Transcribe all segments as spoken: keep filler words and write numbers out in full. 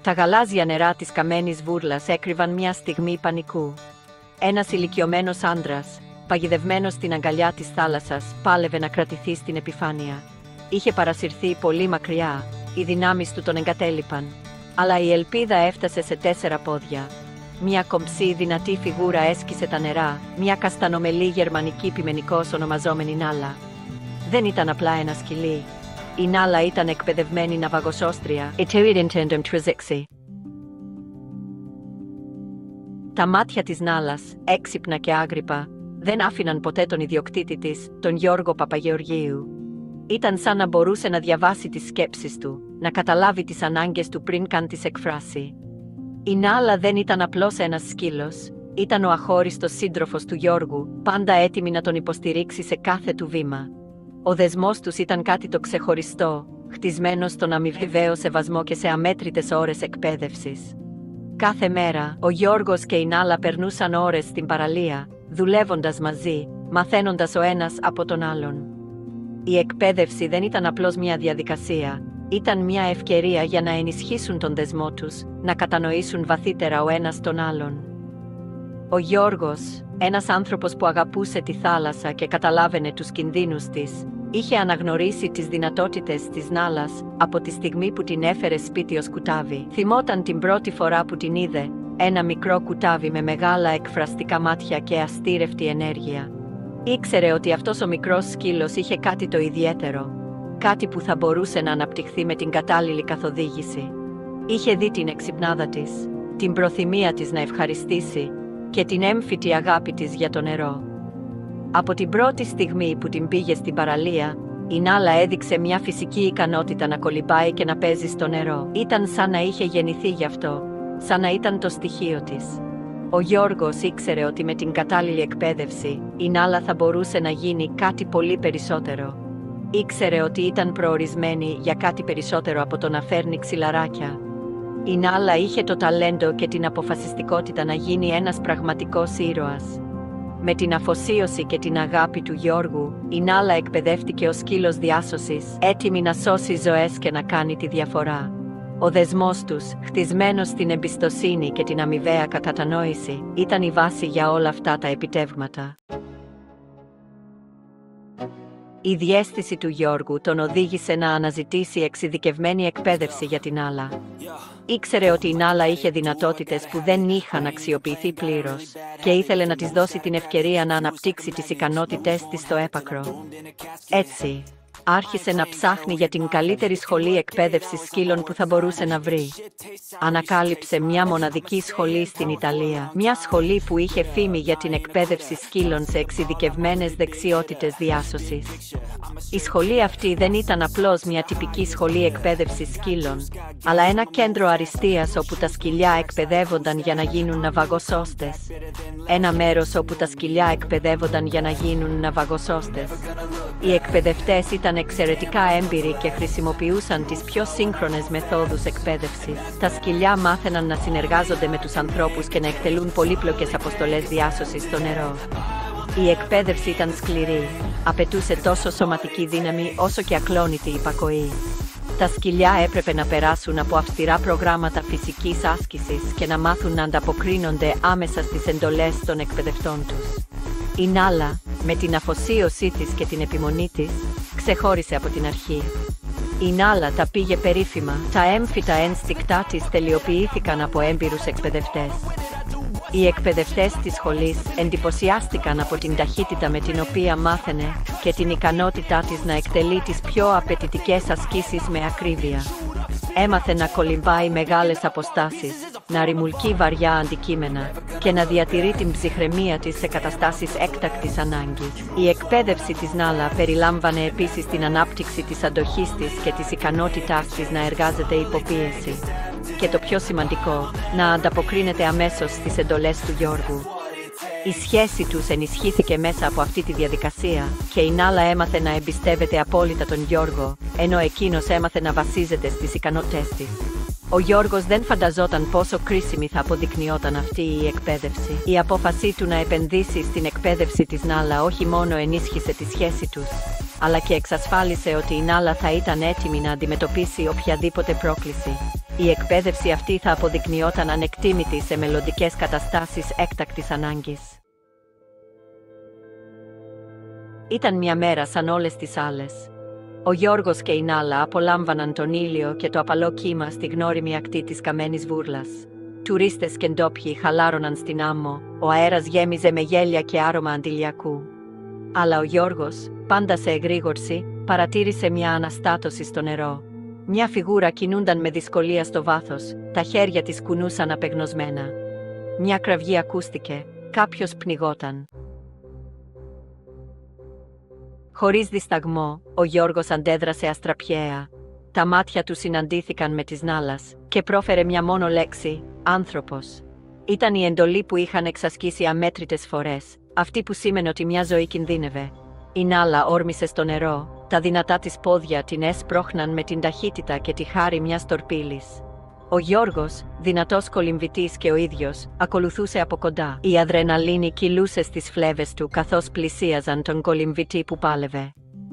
Τα γαλάζια νερά της καμένης βούρλας έκρυβαν μια στιγμή πανικού. Ένας ηλικιωμένος άντρας, παγιδευμένος στην αγκαλιά της θάλασσας, πάλευε να κρατηθεί στην επιφάνεια. Είχε παρασυρθεί πολύ μακριά, οι δυνάμεις του τον εγκατέλειπαν. Αλλά η ελπίδα έφτασε σε τέσσερα πόδια. Μια κομψή δυνατή φιγούρα έσκησε τα νερά, μια καστανομελή γερμανική πειμενικός ονομαζόμενη Νάλα. Δεν ήταν απλά ένα σκυλί. Η Νάλα ήταν εκπαιδευμένη ναυαγοσώστρια. Τα μάτια της Νάλας, έξυπνα και άγρυπα, δεν άφηναν ποτέ τον ιδιοκτήτη της, τον Γιώργο Παπαγεωργίου. Ήταν σαν να μπορούσε να διαβάσει τις σκέψεις του, να καταλάβει τις ανάγκες του πριν καν τις εκφράσει. Η Νάλα δεν ήταν απλώς ένας σκύλος, ήταν ο αχώριστος σύντροφος του Γιώργου, πάντα έτοιμη να τον υποστηρίξει σε κάθε του βήμα. Ο δεσμός τους ήταν κάτι το ξεχωριστό, χτισμένο στον αμοιβαίο σεβασμό και σε αμέτρητες ώρες εκπαίδευσης. Κάθε μέρα, ο Γιώργος και η Νάλα περνούσαν ώρες στην παραλία, δουλεύοντας μαζί, μαθαίνοντας ο ένας από τον άλλον. Η εκπαίδευση δεν ήταν απλώς μια διαδικασία, ήταν μια ευκαιρία για να ενισχύσουν τον δεσμό τους, να κατανοήσουν βαθύτερα ο ένας τον άλλον. Ο Γιώργος, ένας άνθρωπος που αγαπούσε τη θάλασσα και καταλάβαινε τους κινδύνους της, είχε αναγνωρίσει τις δυνατότητες της Νάλας από τη στιγμή που την έφερε σπίτι ως κουτάβι. Θυμόταν την πρώτη φορά που την είδε, ένα μικρό κουτάβι με μεγάλα εκφραστικά μάτια και αστήρευτη ενέργεια. Ήξερε ότι αυτός ο μικρός σκύλος είχε κάτι το ιδιαίτερο, κάτι που θα μπορούσε να αναπτυχθεί με την κατάλληλη καθοδήγηση. Είχε δει την εξυπνάδα της, την προθυμία της να ευχαριστήσει και την έμφυτη αγάπη της για το νερό. Από την πρώτη στιγμή που την πήγε στην παραλία, η Νάλα έδειξε μια φυσική ικανότητα να κολυμπάει και να παίζει στο νερό. Ήταν σαν να είχε γεννηθεί γι' αυτό, σαν να ήταν το στοιχείο της. Ο Γιώργος ήξερε ότι με την κατάλληλη εκπαίδευση, η Νάλα θα μπορούσε να γίνει κάτι πολύ περισσότερο. Ήξερε ότι ήταν προορισμένη για κάτι περισσότερο από το να φέρνει ξυλαράκια. Η Νάλα είχε το ταλέντο και την αποφασιστικότητα να γίνει ένας πραγματικός ήρωας. Με την αφοσίωση και την αγάπη του Γιώργου, η Νάλα εκπαιδεύτηκε ως σκύλος διάσωσης, έτοιμη να σώσει ζωές και να κάνει τη διαφορά. Ο δεσμός τους, χτισμένος στην εμπιστοσύνη και την αμοιβαία κατανόηση, ήταν η βάση για όλα αυτά τα επιτεύγματα. Η διαίσθηση του Γιώργου τον οδήγησε να αναζητήσει εξειδικευμένη εκπαίδευση για την Νάλα. Ήξερε ότι η Νάλα είχε δυνατότητες που δεν είχαν αξιοποιηθεί πλήρως και ήθελε να της δώσει την ευκαιρία να αναπτύξει τις ικανότητές της στο έπακρο. Έτσι, άρχισε να ψάχνει για την καλύτερη σχολή εκπαίδευσης σκύλων που θα μπορούσε να βρει. Ανακάλυψε μια μοναδική σχολή στην Ιταλία, μια σχολή που είχε φήμη για την εκπαίδευση σκύλων σε εξειδικευμένες δεξιότητες διάσωσης. Η σχολή αυτή δεν ήταν απλώς μια τυπική σχολή εκπαίδευσης σκύλων, αλλά ένα κέντρο αριστείας όπου τα σκυλιά εκπαιδεύονταν για να γίνουν ναυαγοσώστες. Ένα μέρος όπου τα σκυλιά εκπαιδεύονταν για να γίνουν ναυαγοσώστες. Οι εκπαιδευτές ήταν εξαιρετικά έμπειροι και χρησιμοποιούσαν τις πιο σύγχρονες μεθόδους εκπαίδευσης. Τα σκυλιά μάθαιναν να συνεργάζονται με τους ανθρώπους και να εκτελούν πολύπλοκες αποστολές διάσωσης στο νερό. Η εκπαίδευση ήταν σκληρή, απαιτούσε τόσο σωματική δύναμη όσο και ακλόνητη υπακοή. Τα σκυλιά έπρεπε να περάσουν από αυστηρά προγράμματα φυσικής άσκησης και να μάθουν να ανταποκρίνονται άμεσα στις εντολές των εκπαιδευτών τους. Η Νάλα, με την αφοσίωσή της και την επιμονή της, ξεχώρισε από την αρχή. Η Νάλα τα πήγε περίφημα, τα έμφυτα ένστικτά της τελειοποιήθηκαν από έμπειρους εκπαιδευτές. Οι εκπαιδευτές της σχολής εντυπωσιάστηκαν από την ταχύτητα με την οποία μάθαινε και την ικανότητά της να εκτελεί τις πιο απαιτητικές ασκήσεις με ακρίβεια. Έμαθε να κολυμπάει μεγάλες αποστάσεις, να ρημουλκεί βαριά αντικείμενα και να διατηρεί την ψυχραιμία της σε καταστάσεις έκτακτης ανάγκης. Η εκπαίδευση της Νάλα περιλάμβανε επίσης την ανάπτυξη της αντοχής της και της ικανότητάς της να εργάζεται υπό πίεση. Και το πιο σημαντικό, να ανταποκρίνεται αμέσως στις εντολές του Γιώργου. Η σχέση τους ενισχύθηκε μέσα από αυτή τη διαδικασία και η Νάλα έμαθε να εμπιστεύεται απόλυτα τον Γιώργο, ενώ εκείνος έμαθε να βασίζεται στις ικανότητές της. Ο Γιώργος δεν φανταζόταν πόσο κρίσιμη θα αποδεικνυόταν αυτή η εκπαίδευση. Η απόφασή του να επενδύσει στην εκπαίδευση της Νάλα όχι μόνο ενίσχυσε τη σχέση τους, αλλά και εξασφάλισε ότι η Νάλα θα ήταν έτοιμη να αντιμετωπίσει οποιαδήποτε πρόκληση. Η εκπαίδευση αυτή θα αποδεικνυόταν ανεκτήμητη σε μελλοντικές καταστάσεις έκτακτης ανάγκης. Ήταν μια μέρα σαν όλες τις άλλες. Ο Γιώργος και η Νάλα απολάμβαναν τον ήλιο και το απαλό κύμα στη γνώριμη ακτή της καμένης βούρλας. Τουρίστες και ντόπιοι χαλάρωναν στην άμμο, ο αέρας γέμιζε με γέλια και άρωμα αντιλιακού. Αλλά ο Γιώργος, πάντα σε εγρήγορση, παρατήρησε μια αναστάτωση στο νερό. Μια φιγούρα κινούνταν με δυσκολία στο βάθος, τα χέρια της κουνούσαν απεγνωσμένα. Μια κραυγή ακούστηκε, κάποιος πνιγόταν. Χωρίς δισταγμό, ο Γιώργος αντέδρασε αστραπιαία. Τα μάτια του συναντήθηκαν με της Νάλας και πρόφερε μια μόνο λέξη, άνθρωπος. Ήταν η εντολή που είχαν εξασκήσει αμέτρητες φορές, αυτή που σήμαινε ότι μια ζωή κινδύνευε. Η Νάλα όρμησε στο νερό, τα δυνατά της πόδια την έσπροχναν με την ταχύτητα και τη χάρη μιας τορπίλης. Ο Γιώργος, δυνατός κολυμβητής και ο ίδιος, ακολουθούσε από κοντά. Η αδρεναλίνη κυλούσε στις φλέβες του καθώς πλησίαζαν τον κολυμβητή που πάλευε.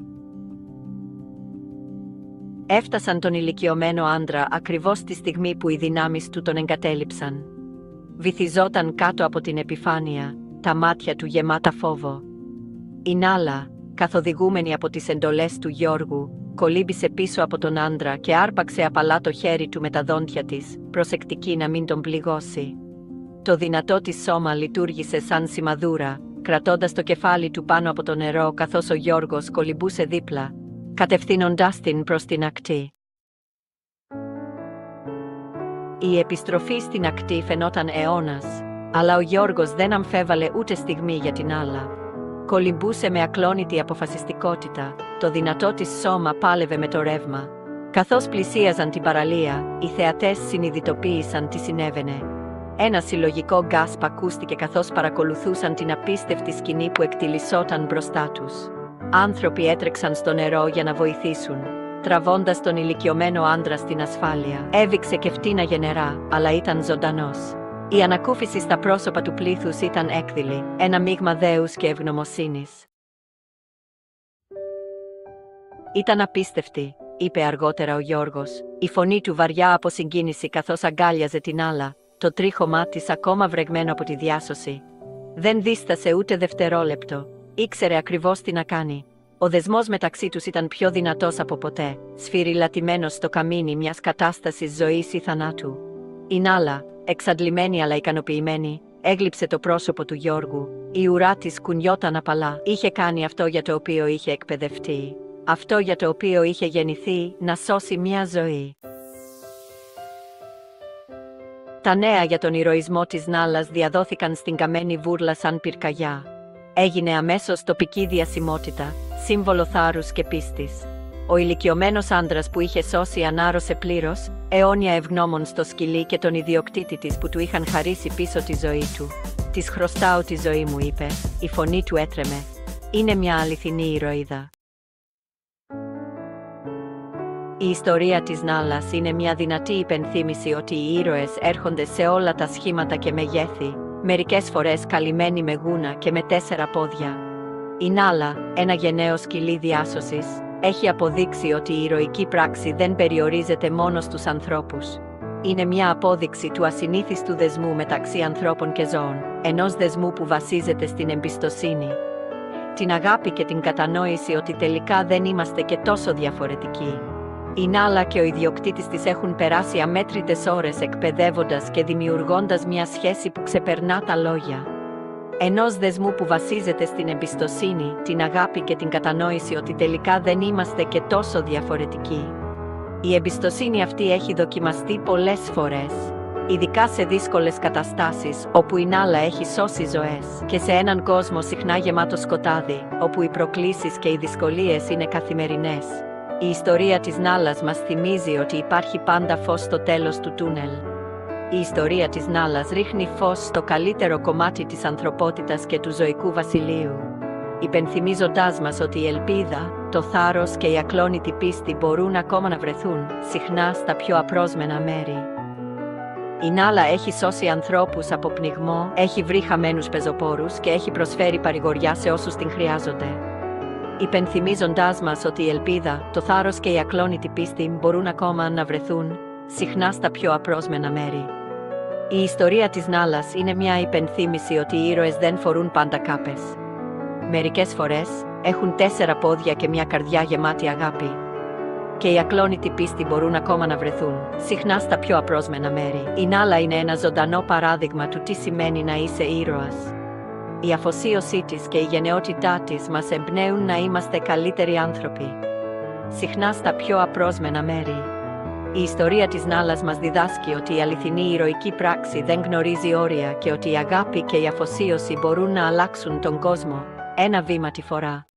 Έφτασαν τον ηλικιωμένο άντρα ακριβώς τη στιγμή που οι δυνάμεις του τον εγκατέλειψαν. Βυθιζόταν κάτω από την επιφάνεια, τα μάτια του γεμάτα φόβο. Η Νάλα, καθοδηγούμενη από τις εντολές του Γιώργου, κολύμπησε πίσω από τον άντρα και άρπαξε απαλά το χέρι του με τα δόντια της, προσεκτική να μην τον πληγώσει. Το δυνατό της σώμα λειτουργήσε σαν σημαδούρα, κρατώντας το κεφάλι του πάνω από το νερό καθώς ο Γιώργος κολυμπούσε δίπλα, κατευθύνοντάς την προς την ακτή. Η επιστροφή στην ακτή φαινόταν αιώνας, αλλά ο Γιώργος δεν αμφέβαλε ούτε στιγμή για την Νάλα. Κολυμπούσε με ακλόνητη αποφασιστικότητα, το δυνατό της σώμα πάλευε με το ρεύμα. Καθώς πλησίαζαν την παραλία, οι θεατές συνειδητοποίησαν τι συνέβαινε. Ένα συλλογικό γκάσπ ακούστηκε καθώς παρακολουθούσαν την απίστευτη σκηνή που εκτιλισσόταν μπροστά τους. Άνθρωποι έτρεξαν στο νερό για να βοηθήσουν, τραβώντας τον ηλικιωμένο άντρα στην ασφάλεια. Έβηξε και φτύναγε νερά, αλλά ήταν ζωντανός. Η ανακούφιση στα πρόσωπα του πλήθους ήταν έκδηλη, ένα μείγμα δέους και ευγνωμοσύνης. «Ήταν απίστευτη», είπε αργότερα ο Γιώργος, η φωνή του βαριά από συγκίνηση καθώς αγκάλιαζε την Νάλα, το τρίχωμά της ακόμα βρεγμένο από τη διάσωση. Δεν δίστασε ούτε δευτερόλεπτο, ήξερε ακριβώς τι να κάνει. Ο δεσμός μεταξύ τους ήταν πιο δυνατός από ποτέ, σφυριλατημένος στο καμίνι μιας κατάστασης ζωής ή θανάτου. Η Νάλα, εξαντλημένη αλλά ικανοποιημένη, έγλειψε το πρόσωπο του Γιώργου. Η ουρά της κουνιόταν απαλά. Είχε κάνει αυτό για το οποίο είχε εκπαιδευτεί. Αυτό για το οποίο είχε γεννηθεί, να σώσει μια ζωή. Τα νέα για τον ηρωισμό της Νάλας διαδόθηκαν στην καμένη βούρλα σαν πυρκαγιά. Έγινε αμέσως τοπική διασημότητα, σύμβολο θάρρους και πίστης. Ο ηλικιωμένος άντρας που είχε σώσει ανάρρωσε πλήρως, αιώνια ευγνώμων στο σκυλί και τον ιδιοκτήτη της που του είχαν χαρίσει πίσω τη ζωή του. «Της χρωστάω τη ζωή μου», είπε, η φωνή του έτρεμε. «Είναι μια αληθινή ηρωίδα». Η ιστορία της Νάλας είναι μια δυνατή υπενθύμηση ότι οι ήρωες έρχονται σε όλα τα σχήματα και μεγέθη, μερικές φορές καλυμμένοι με γούνα και με τέσσερα πόδια. Η Νάλα, ένα γενναίο σκυλί διάσωσης, έχει αποδείξει ότι η ηρωική πράξη δεν περιορίζεται μόνο στους ανθρώπους. Είναι μια απόδειξη του ασυνήθιστου δεσμού μεταξύ ανθρώπων και ζώων, ενός δεσμού που βασίζεται στην εμπιστοσύνη, την αγάπη και την κατανόηση ότι τελικά δεν είμαστε και τόσο διαφορετικοί. Η Νάλα και ο ιδιοκτήτης της έχουν περάσει αμέτρητες ώρες εκπαιδεύοντας και δημιουργώντας μια σχέση που ξεπερνά τα λόγια. Ενός δεσμού που βασίζεται στην εμπιστοσύνη, την αγάπη και την κατανόηση ότι τελικά δεν είμαστε και τόσο διαφορετικοί. Η εμπιστοσύνη αυτή έχει δοκιμαστεί πολλές φορές, ειδικά σε δύσκολες καταστάσεις, όπου η Νάλα έχει σώσει ζωές, και σε έναν κόσμο συχνά γεμάτο σκοτάδι, όπου οι προκλήσεις και οι δυσκολίες είναι καθημερινές. Η ιστορία της Νάλας μας θυμίζει ότι υπάρχει πάντα φως στο τέλος του τούνελ. Η ιστορία της Νάλας ρίχνει φως στο καλύτερο κομμάτι της ανθρωπότητας και του ζωικού βασιλείου, υπενθυμίζοντάς μας ότι η ελπίδα, το θάρρος και η ακλόνητη πίστη μπορούν ακόμα να βρεθούν, συχνά στα πιο απρόσμενα μέρη. Η Νάλα έχει σώσει ανθρώπους από πνιγμό, έχει βρει χαμένους πεζοπόρους και έχει προσφέρει παρηγοριά σε όσους την χρειάζονται, υπενθυμίζοντάς μας ότι η ελπίδα, το θάρρος και η ακλόνητη πίστη μπορούν ακόμα να βρεθούν, συχνά στα πιο απρόσμενα μέρη. Η ιστορία της Νάλας είναι μια υπενθύμηση ότι οι ήρωες δεν φορούν πάντα κάπες. Μερικές φορές έχουν τέσσερα πόδια και μια καρδιά γεμάτη αγάπη. Και οι ακλόνητοι πίστη μπορούν ακόμα να βρεθούν, συχνά στα πιο απρόσμενα μέρη. Η Νάλα είναι ένα ζωντανό παράδειγμα του τι σημαίνει να είσαι ήρωας. Η αφοσίωσή της και η γενναιότητά της μας εμπνέουν να είμαστε καλύτεροι άνθρωποι, συχνά στα πιο απρόσμενα μέρη. Η ιστορία της Νάλας μας διδάσκει ότι η αληθινή ηρωική πράξη δεν γνωρίζει όρια και ότι η αγάπη και η αφοσίωση μπορούν να αλλάξουν τον κόσμο, ένα βήμα τη φορά.